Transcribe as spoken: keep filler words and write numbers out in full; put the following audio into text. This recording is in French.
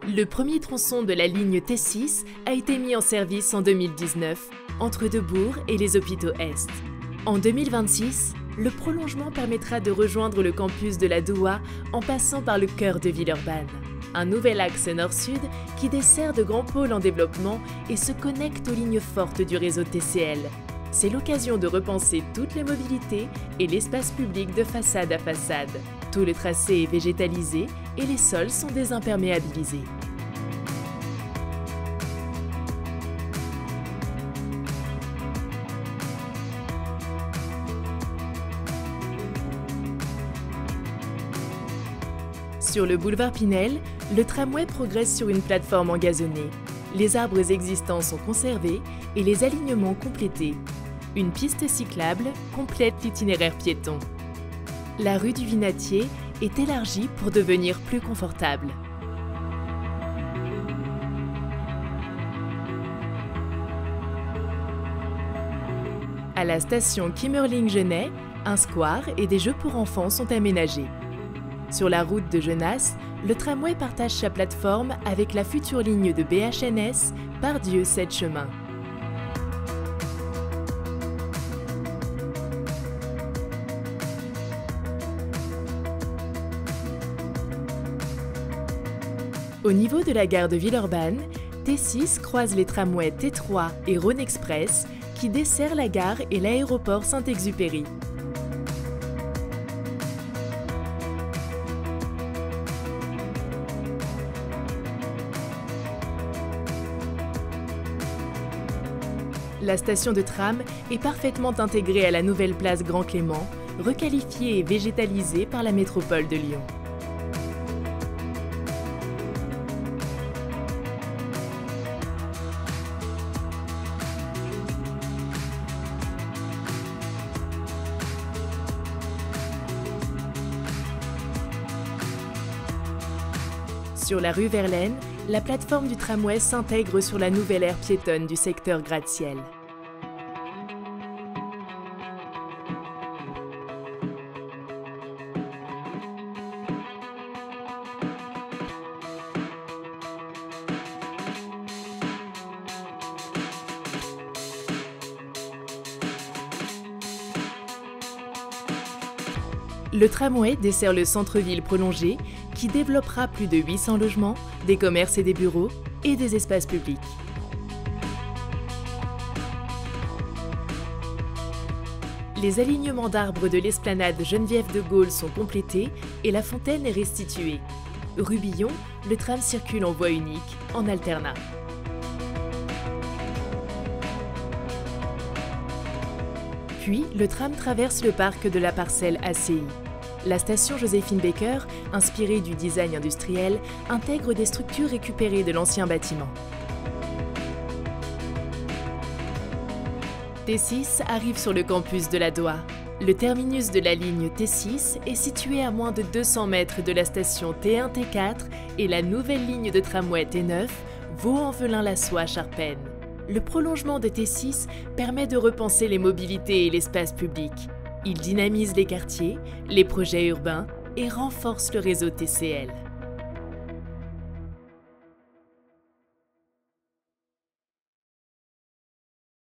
Le premier tronçon de la ligne T six a été mis en service en deux mille dix-neuf, entre Debourg et les Hôpitaux Est. En deux mille vingt-six, le prolongement permettra de rejoindre le campus de la Doua en passant par le cœur de Villeurbanne. Un nouvel axe nord-sud qui dessert de grands pôles en développement et se connecte aux lignes fortes du réseau T C L. C'est l'occasion de repenser toutes les mobilités et l'espace public de façade à façade. Tout le tracé est végétalisé et les sols sont désimperméabilisés. Sur le boulevard Pinel, le tramway progresse sur une plateforme engazonnée. Les arbres existants sont conservés et les alignements complétés. Une piste cyclable complète l'itinéraire piéton. La rue du Vinatier est élargie pour devenir plus confortable. À la station Kimmerling-Genêt, un square et des jeux pour enfants sont aménagés. Sur la route de Genasse, le tramway partage sa plateforme avec la future ligne de B H N S Pardieu-Sept Chemins. Au niveau de la gare de Villeurbanne, T six croise les tramways T trois et Rhône Express qui desserrent la gare et l'aéroport Saint-Exupéry. La station de tram est parfaitement intégrée à la nouvelle place Grand Clément, requalifiée et végétalisée par la métropole de Lyon. Sur la rue Verlaine, la plateforme du tramway s'intègre sur la nouvelle aire piétonne du secteur gratte-ciel. Le tramway dessert le centre-ville prolongé qui développera plus de huit cents logements, des commerces et des bureaux et des espaces publics. Les alignements d'arbres de l'esplanade Geneviève de Gaulle sont complétés et la fontaine est restituée. Rue Billon, le tram circule en voie unique, en alternat. Puis, le tram traverse le parc de la parcelle A C I. La station Joséphine Baker, inspirée du design industriel, intègre des structures récupérées de l'ancien bâtiment. T six arrive sur le campus de la Doua. Le terminus de la ligne T six est situé à moins de deux cents mètres de la station T un T quatre et la nouvelle ligne de tramway T neuf, Vaux-en-Velin-la-Soie-Charpennes. Le prolongement de T six permet de repenser les mobilités et l'espace public. Il dynamise les quartiers, les projets urbains et renforce le réseau T C L.